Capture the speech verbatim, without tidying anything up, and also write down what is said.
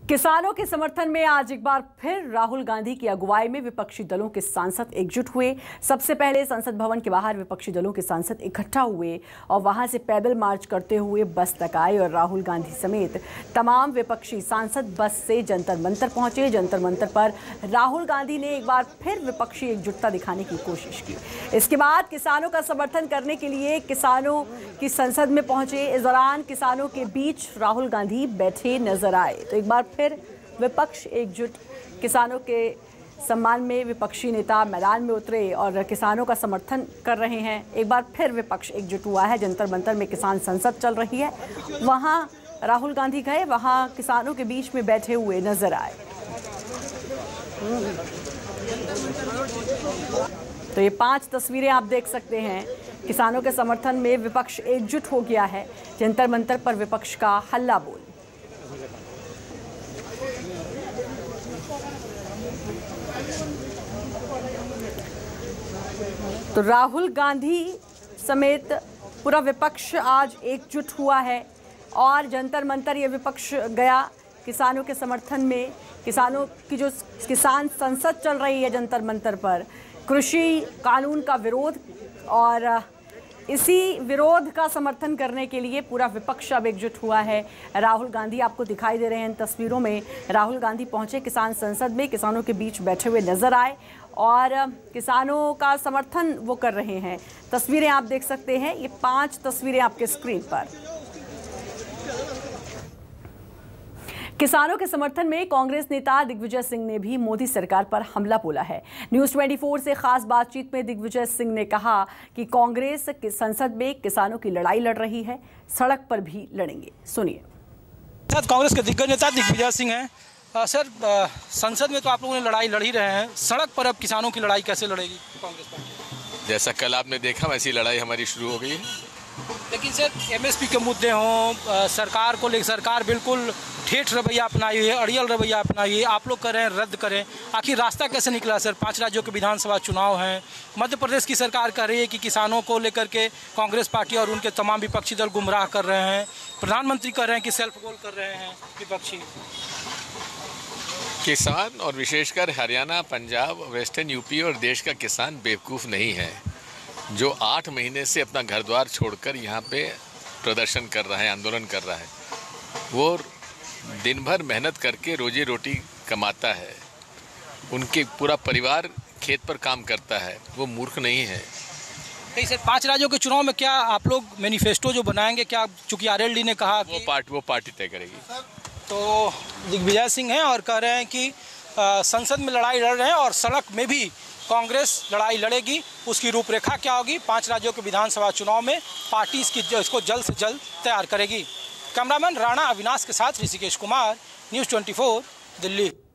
किसानों के समर्थन में आज एक बार फिर राहुल गांधी की अगुवाई में विपक्षी दलों के सांसद एकजुट हुए। सबसे पहले संसद भवन के बाहर विपक्षी दलों के सांसद इकट्ठा हुए और वहां से पैदल मार्च करते हुए बस तक आए और राहुल गांधी समेत तमाम विपक्षी सांसद बस से जंतर मंतर पहुंचे। जंतर मंतर पर राहुल गांधी ने एक बार फिर विपक्षी एकजुटता दिखाने की कोशिश की। इसके बाद किसानों का समर्थन करने के लिए किसानों की संसद में पहुंचे। इस दौरान किसानों के बीच राहुल गांधी बैठे नजर आए। तो एक बार फिर विपक्ष एकजुट, किसानों के सम्मान में विपक्षी नेता मैदान में उतरे और किसानों का समर्थन कर रहे हैं। एक बार फिर विपक्ष एकजुट हुआ है। जंतर मंतर में किसान संसद चल रही है, वहां राहुल गांधी गए, वहां किसानों के बीच में बैठे हुए नजर आए। तो ये पांच तस्वीरें आप देख सकते हैं। किसानों के समर्थन में विपक्ष एकजुट हो गया है। जंतर मंतर पर विपक्ष का हल्ला बोल। तो राहुल गांधी समेत पूरा विपक्ष आज एकजुट हुआ है और जंतर मंतर ये विपक्ष गया किसानों के समर्थन में। किसानों की जो किसान संसद चल रही है जंतर मंतर पर, कृषि कानून का विरोध, और इसी विरोध का समर्थन करने के लिए पूरा विपक्ष अब एकजुट हुआ है। राहुल गांधी आपको दिखाई दे रहे हैं इन तस्वीरों में। राहुल गांधी पहुंचे किसान संसद में, किसानों के बीच बैठे हुए नजर आए और किसानों का समर्थन वो कर रहे हैं। तस्वीरें आप देख सकते हैं, ये पांच तस्वीरें आपके स्क्रीन पर। किसानों के समर्थन में कांग्रेस नेता दिग्विजय सिंह ने भी मोदी सरकार पर हमला बोला है। न्यूज़ चौबीस से खास बातचीत में दिग्विजय सिंह ने कहा कि कांग्रेस की संसद में किसानों की लड़ाई लड़ रही है, सड़क पर भी लड़ेंगे। सुनिए। कांग्रेस के दिग्गज नेता दिग्विजय सिंह हैं। आ, सर आ, संसद में तो आप लोगों ने लड़ाई लड़ ही रहे हैं, सड़क पर अब किसानों की लड़ाई कैसे लड़ेगी कांग्रेस पार्टी? जैसा कल आपने देखा वैसी लड़ाई हमारी शुरू हो गई है। लेकिन सर एमएसपी के मुद्दे हों, सरकार को लेकर सरकार बिल्कुल ठेठ रवैया अपनाई है, अड़ियल रवैया अपनाई है, आप लोग करें रद्द करें, आखिर रास्ता कैसे निकला सर? पांच राज्यों के विधानसभा चुनाव हैं, मध्य प्रदेश की सरकार कह रही है कि किसानों को लेकर के कांग्रेस पार्टी और उनके तमाम विपक्षी दल गुमराह कर रहे हैं, प्रधानमंत्री कह रहे हैं कि सेल्फ गोल कर रहे हैं विपक्षी। किसान और विशेषकर हरियाणा, पंजाब, वेस्टर्न यूपी और देश का किसान बेवकूफ़ नहीं है जो आठ महीने से अपना घर द्वार छोड़कर यहाँ पे प्रदर्शन कर रहा है, आंदोलन कर रहा है। वो दिन भर मेहनत करके रोजी रोटी कमाता है, उनके पूरा परिवार खेत पर काम करता है, वो मूर्ख नहीं है। नहीं सर, पांच राज्यों के चुनाव में क्या आप लोग मैनिफेस्टो जो बनाएंगे, क्या चूंकि आरएलडी ने कहा वो पार्टी वो पार्टी तय करेगी। तो दिग्विजय सिंह हैं और कह रहे हैं कि आ, संसद में लड़ाई लड़ रहे हैं और सड़क में भी कांग्रेस लड़ाई लड़ेगी। उसकी रूपरेखा क्या होगी पांच राज्यों के विधानसभा चुनाव में, पार्टी इसकी इसको जल्द से जल्द तैयार करेगी। कैमरामैन राणा अविनाश के साथ ऋषिकेश कुमार, न्यूज़ चौबीस दिल्ली।